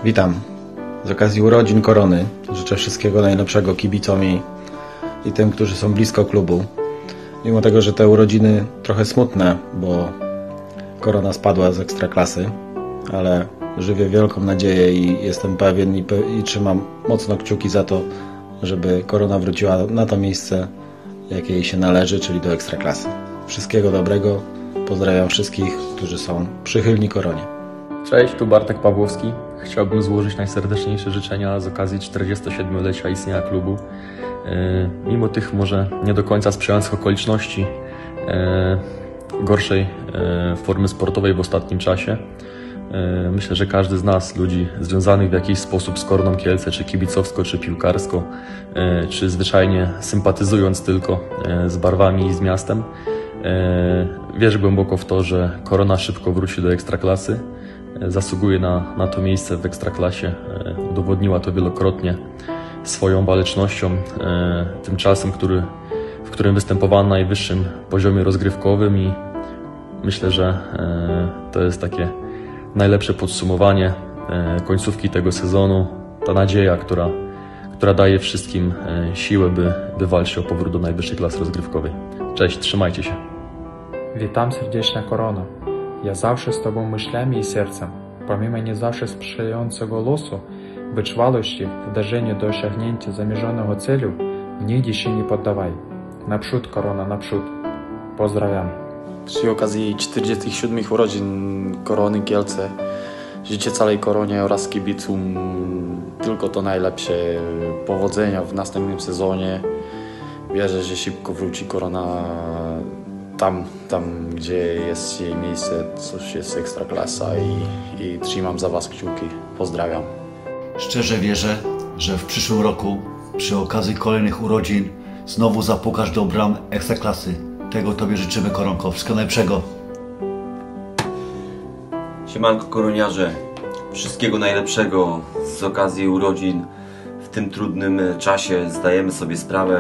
Witam. Z okazji urodzin Korony życzę wszystkiego najlepszego kibicom i tym, którzy są blisko klubu. Mimo tego, że te urodziny trochę smutne, bo Korona spadła z Ekstraklasy, ale żywię wielką nadzieję i jestem pewien i trzymam mocno kciuki za to, żeby Korona wróciła na to miejsce, jakie jej się należy, czyli do Ekstraklasy. Wszystkiego dobrego. Pozdrawiam wszystkich, którzy są przychylni Koronie. Cześć, tu Bartek Pawłowski. Chciałbym złożyć najserdeczniejsze życzenia z okazji 47-lecia istnienia klubu. Mimo tych może nie do końca sprzyjających okoliczności, gorszej formy sportowej w ostatnim czasie, myślę, że każdy z nas, ludzi związanych w jakiś sposób z Koroną Kielce, czy kibicowsko, czy piłkarsko, czy zwyczajnie sympatyzując tylko z barwami i z miastem, wierzy głęboko w to, że Korona szybko wróci do Ekstraklasy. Zasługuje na to miejsce w Ekstraklasie. Udowodniła to wielokrotnie swoją walecznością, tym czasem, w którym występowała na najwyższym poziomie rozgrywkowym, i myślę, że to jest takie najlepsze podsumowanie końcówki tego sezonu. Ta nadzieja, która daje wszystkim siłę, by walczyć o powrót do najwyższej klasy rozgrywkowej. Cześć, trzymajcie się. Witam serdecznie, Korona. Ja zawsze z Tobą myślami i sercem. Pomimo nie zawsze sprzyjającego losu, wytrwałości w dążeniu do osiągnięcia zamierzonego celu, nigdy się nie poddawaj. Naprzód, Korona, naprzód. Pozdrawiam. Przy okazji 47 urodzin Korony Kielce życzę całej Koronie oraz kibicom tylko to najlepsze. Powodzenia w następnym sezonie. Wierzę, że szybko wróci Korona tam gdzie jest jej miejsce, coś jest Ekstraklasa, i trzymam za Was kciuki. Pozdrawiam. Szczerze wierzę, że w przyszłym roku przy okazji kolejnych urodzin znowu zapukasz do bram Ekstraklasy. Tego Tobie życzymy, Koronko. Wszystkiego najlepszego. Siemanko koroniarze, wszystkiego najlepszego z okazji urodzin. W tym trudnym czasie zdajemy sobie sprawę,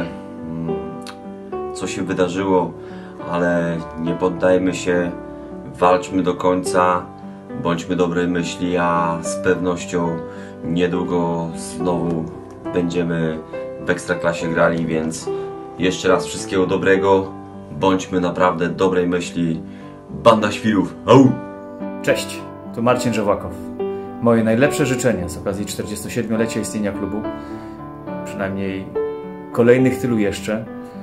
co się wydarzyło, ale nie poddajmy się, walczmy do końca, bądźmy dobrej myśli, a z pewnością niedługo znowu będziemy w Ekstraklasie grali, więc jeszcze raz wszystkiego dobrego, bądźmy naprawdę dobrej myśli. Banda świrów, au! Cześć, tu Marcin Żołakow. Moje najlepsze życzenia z okazji 47-lecia istnienia klubu, przynajmniej kolejnych tylu jeszcze,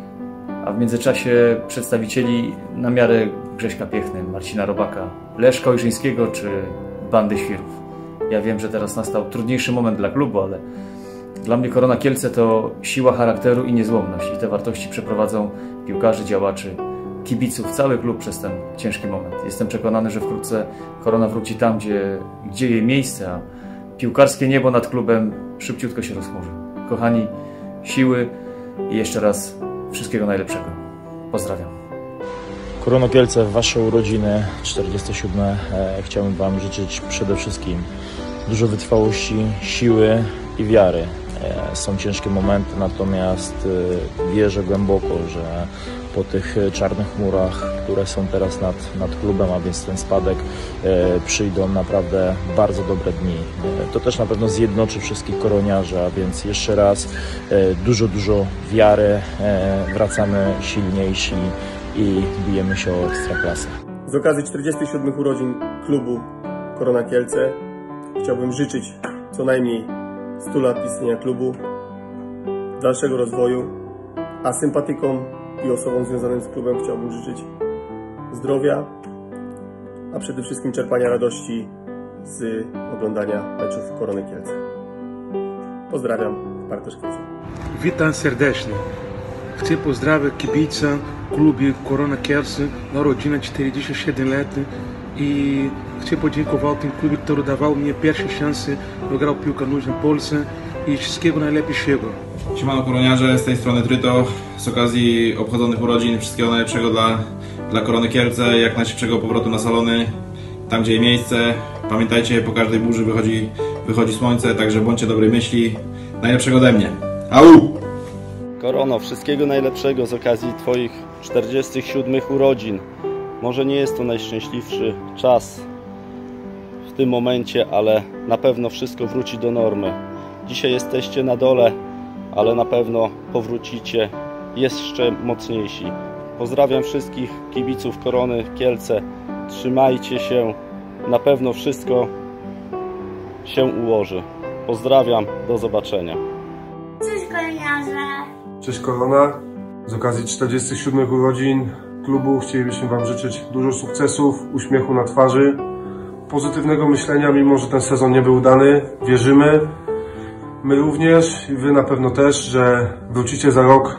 a w międzyczasie przedstawicieli na miarę Grześka Piechny, Marcina Robaka, Leszka Ojrzyńskiego czy Bandy Świrów. Ja wiem, że teraz nastał trudniejszy moment dla klubu, ale dla mnie Korona Kielce to siła charakteru i niezłomność, i te wartości przeprowadzą piłkarzy, działaczy, kibiców, cały klub przez ten ciężki moment. Jestem przekonany, że wkrótce Korona wróci tam, gdzie jej miejsce, a piłkarskie niebo nad klubem szybciutko się rozchmurzy. Kochani, siły i jeszcze raz wszystkiego najlepszego. Pozdrawiam. Korono Kielce, w Wasze urodziny 47. Chciałbym Wam życzyć przede wszystkim dużo wytrwałości, siły i wiary. Są ciężkie momenty, natomiast wierzę głęboko, że po tych czarnych chmurach, które są teraz nad klubem, a więc ten spadek, przyjdą naprawdę bardzo dobre dni. To też na pewno zjednoczy wszystkich koroniarzy, a więc jeszcze raz dużo wiary, wracamy silniejsi i bijemy się o Ekstraklasę. Z okazji 47 urodzin klubu Korona Kielce chciałbym życzyć co najmniej 100 lat istnienia klubu, dalszego rozwoju, a sympatykom i osobom związanym z klubem chciałbym życzyć zdrowia, a przede wszystkim czerpania radości z oglądania meczów Korony Kielce. Pozdrawiam, Bartosz Kielce. Witam serdecznie. Chcę pozdrowić kibica klubu Korona Kielce na rodzinę 47-letnią i chcę podziękować tym klubie, który dawał mi pierwsze szanse do grać w piłkę nożną w Polsce, i wszystkiego najlepszego. Siemano koroniarze, z tej strony Tryto. Z okazji obchodzonych urodzin wszystkiego najlepszego dla Korony Kielce, jak najszybszego powrotu na salony, tam gdzie jej miejsce. Pamiętajcie, po każdej burzy wychodzi słońce, także bądźcie dobrej myśli. Najlepszego ode mnie. Au! Korono, wszystkiego najlepszego z okazji Twoich 47 urodzin. Może nie jest to najszczęśliwszy czas w tym momencie, ale na pewno wszystko wróci do normy. Dzisiaj jesteście na dole, ale na pewno powrócicie jeszcze mocniejsi. Pozdrawiam wszystkich kibiców Korony Kielce. Trzymajcie się, na pewno wszystko się ułoży. Pozdrawiam, do zobaczenia. Cześć Koroniarze! Cześć Korona. Z okazji 47 urodzin klubu chcielibyśmy Wam życzyć dużo sukcesów, uśmiechu na twarzy, pozytywnego myślenia, mimo że ten sezon nie był udany. Wierzymy, my również i Wy na pewno też, że wrócicie za rok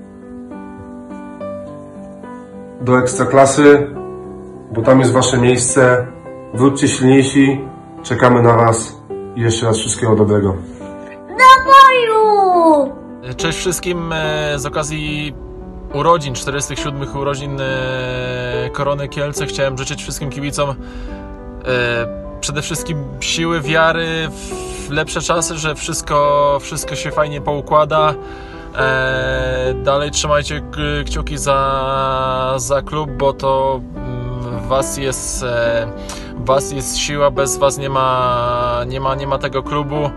do Ekstraklasy, bo tam jest Wasze miejsce. Wróćcie silniejsi, czekamy na Was i jeszcze raz wszystkiego dobrego. Do boju! Cześć wszystkim z okazji urodzin, 47 urodzin Korony Kielce. Chciałem życzyć wszystkim kibicom przede wszystkim siły, wiary w lepsze czasy, że wszystko się fajnie poukłada. Dalej trzymajcie kciuki za klub, bo to w was jest siła, bez was nie ma tego klubu.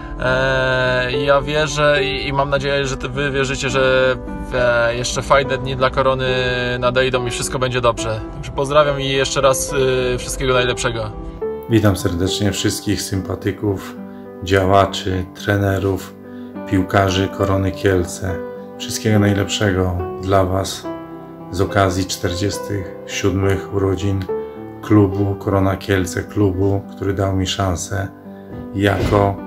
Ja wierzę i mam nadzieję, że wy wierzycie, że jeszcze fajne dni dla Korony nadejdą i wszystko będzie dobrze. Także pozdrawiam i jeszcze raz wszystkiego najlepszego. Witam serdecznie wszystkich sympatyków, działaczy, trenerów, piłkarzy Korony Kielce. Wszystkiego najlepszego dla Was z okazji 47 urodzin klubu Korona Kielce, klubu, który dał mi szansę jako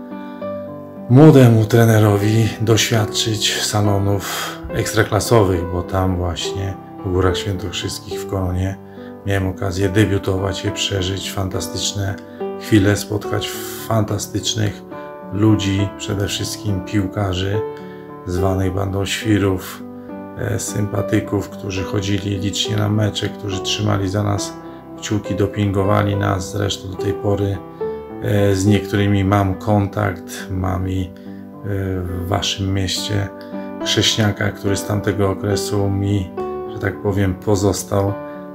młodemu trenerowi doświadczyć salonów ekstraklasowych, bo tam właśnie w Górach Świętokrzyskich w Koronie miałem okazję debiutować i przeżyć fantastyczne chwile, spotkać fantastycznych ludzi, przede wszystkim piłkarzy, zwanych bandą świrów, sympatyków, którzy chodzili licznie na mecze, którzy trzymali za nas kciuki, dopingowali nas. Zresztą do tej pory z niektórymi mam kontakt. Mam i w Waszym mieście chrześniaka, który z tamtego okresu mi, że tak powiem, pozostał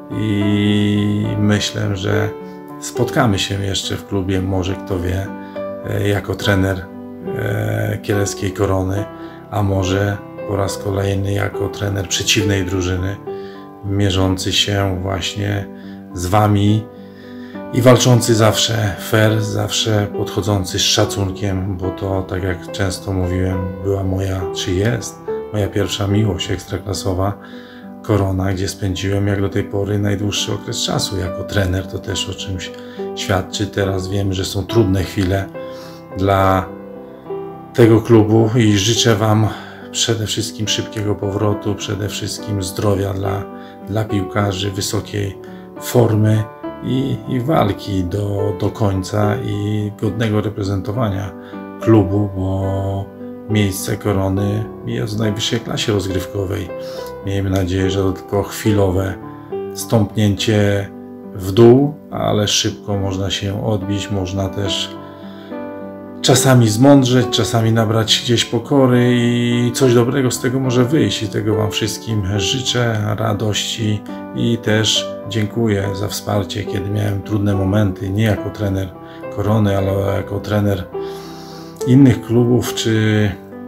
i myślę, że spotkamy się jeszcze w klubie, może kto wie, jako trener kieleckiej Korony, a może po raz kolejny jako trener przeciwnej drużyny, mierzący się właśnie z Wami i walczący zawsze fair, zawsze podchodzący z szacunkiem, bo to, tak jak często mówiłem, była moja, czy jest moja pierwsza miłość ekstraklasowa Korona, gdzie spędziłem jak do tej pory najdłuższy okres czasu jako trener. To też o czymś świadczy. Teraz wiem, że są trudne chwile dla tego klubu i życzę Wam przede wszystkim szybkiego powrotu, przede wszystkim zdrowia dla piłkarzy, wysokiej formy i walki do końca i godnego reprezentowania klubu, bo miejsce Korony jest w najwyższej klasie rozgrywkowej. Miejmy nadzieję, że to tylko chwilowe stąpnięcie w dół, ale szybko można się odbić, można też czasami zmądrzeć, czasami nabrać gdzieś pokory i coś dobrego z tego może wyjść i tego Wam wszystkim życzę, radości i też dziękuję za wsparcie, kiedy miałem trudne momenty, nie jako trener Korony, ale jako trener innych klubów, czy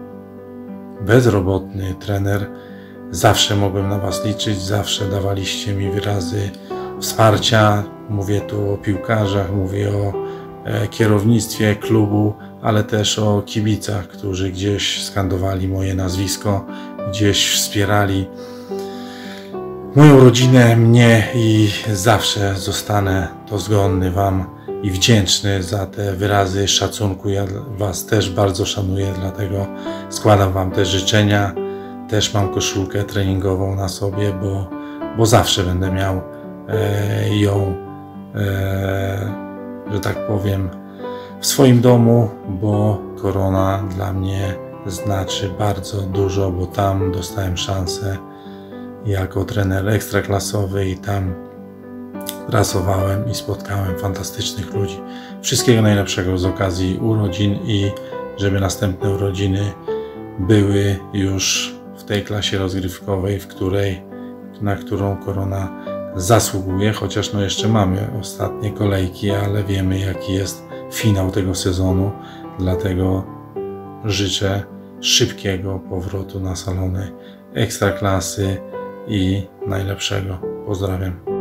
bezrobotny trener. Zawsze mogłem na Was liczyć, zawsze dawaliście mi wyrazy wsparcia. Mówię tu o piłkarzach, mówię o kierownictwie klubu, ale też o kibicach, którzy gdzieś skandowali moje nazwisko, gdzieś wspierali moją rodzinę, mnie i zawsze zostanę dozgonny Wam i wdzięczny za te wyrazy szacunku. Ja Was też bardzo szanuję, dlatego składam Wam te życzenia. Też mam koszulkę treningową na sobie, bo zawsze będę miał ją, że tak powiem, w swoim domu, bo Korona dla mnie znaczy bardzo dużo, bo tam dostałem szansę jako trener ekstraklasowy i tam pracowałem i spotkałem fantastycznych ludzi. Wszystkiego najlepszego z okazji urodzin i żeby następne urodziny były już w tej klasie rozgrywkowej, na którą Korona zasługuje, chociaż no jeszcze mamy ostatnie kolejki, ale wiemy jaki jest finał tego sezonu, dlatego życzę szybkiego powrotu na salony Ekstraklasy i najlepszego. Pozdrawiam.